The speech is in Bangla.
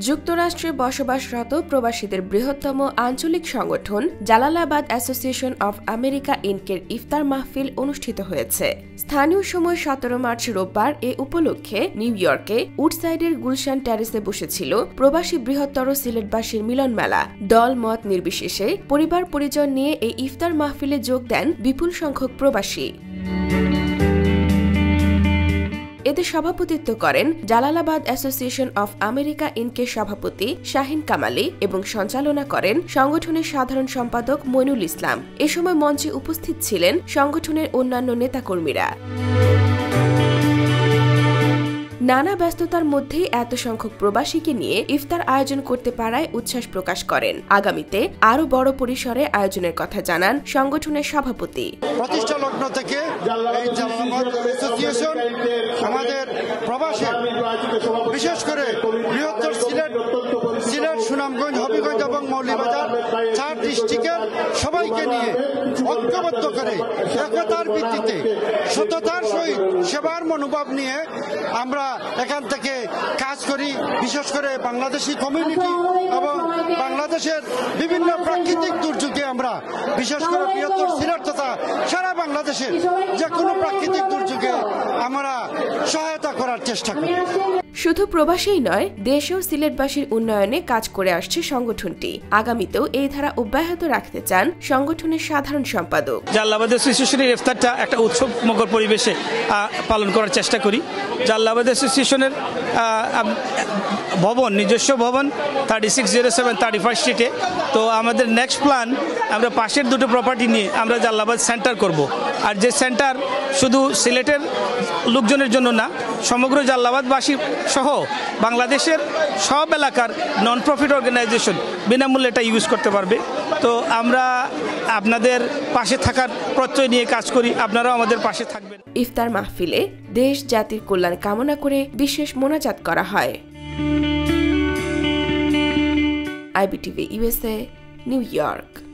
যুক্তরাষ্ট্রে বসবাসরত প্রবাসীদের বৃহত্তম আঞ্চলিক সংগঠন জালালাবাদ অ্যাসোসিয়েশন অব আমেরিকা ইনকের ইফতার মাহফিল অনুষ্ঠিত হয়েছে। স্থানীয় সময় 17 মার্চ রোববার এ উপলক্ষে নিউ ইয়র্কে উডসাইডের গুলশান ট্যারিসে বসেছিল প্রবাসী বৃহত্তর সিলেটবাসীর মিলন মেলা। দল মত নির্বিশেষে পরিবার পরিজন নিয়ে এই ইফতার মাহফিলে যোগ দেন বিপুল সংখ্যক প্রবাসী। এতে সভাপতিত্ব করেন জালালাবাদ অ্যাসোসিয়েশন অফ আমেরিকা ইনকের সভাপতি শাহিন কামালি এবং সঞ্চালনা করেন সংগঠনের সাধারণ সম্পাদক মইনুল ইসলাম। এ সময় মঞ্চে উপস্থিত ছিলেন সংগঠনের অন্যান্য নেতাকর্মীরা। নানা ব্যস্ততার মধ্যেই এত সংখ্যক প্রবাসীকে নিয়ে ইফতার আয়োজন করতে পারায় উচ্ছ্বাস প্রকাশ করেন। আগামীতে আরো বড় পরিসরে আয়োজনের কথা জানান সংগঠনের সভাপতি। প্রতিষ্ঠা লগ্ন থেকে এই জালালাবাদ অ্যাসোসিয়েশন আমাদের প্রবাসী বিশেষ করে বৃহত্তর সিলেট, সুনামগঞ্জ, হবিগঞ্জ এবং মৌলভীবাজার 4 ডিস্ট্রিক্টের সবাইকে নিয়ে ঐক্যবদ্ধ করে একতার ভিত্তিতে সততার সহিত সেবার মনোভাব নিয়ে আমরা এখান থেকে কাজ করি। বিশেষ করে বাংলাদেশি কমিউনিটি এবং বাংলাদেশের বিভিন্ন প্রাকৃতিক দুর্যোগে আমরা বিশেষ করে বৃহত্তর সিলেট তথা সারা বাংলাদেশের যে কোনো প্রাকৃতিক দুর্যোগে আমরা সহায়তা করার চেষ্টা করি। শুধু প্রবাসীই নয়, দেশেও সিলেটবাসীর উন্নয়নে কাজ করে আসছে সংগঠনটি। আগামীতেও এই ধারা অব্যাহত রাখতে চান সংগঠনের সাধারণ সম্পাদক। জালালাবাদ অ্যাসোসিয়েশনের ইফতারটা একটা উৎসবমুখর পরিবেশে পালন করার চেষ্টা করি। জালালাবাদ অ্যাসোসিয়েশনের ভবন, নিজস্ব ভবন 3607 35 স্ট্রিটে। তো আমাদের নেক্সট প্ল্যান, আমরা পাশের দুটো প্রপার্টি নিয়ে আমরা জালালাবাদ সেন্টার করব। আর যে সেন্টার শুধু সিলেটের লোকজনের জন্য না, সমগ্র জালালাবাদবাসী সহ বাংলাদেশের সব এলাকার নন প্রফিট অর্গানাইজেশন বিনামূল্যে এটা ইউজ করতে পারবে। তো আমরা আপনাদের পাশে থাকার প্রত্যয় নিয়ে কাজ করি, আপনারাও আমাদের পাশে থাকবেন। ইফতার মাহফিলে দেশ জাতির কল্যাণ কামনা করে বিশেষ মোনাজাত করা হয়। IBTV USA, New York.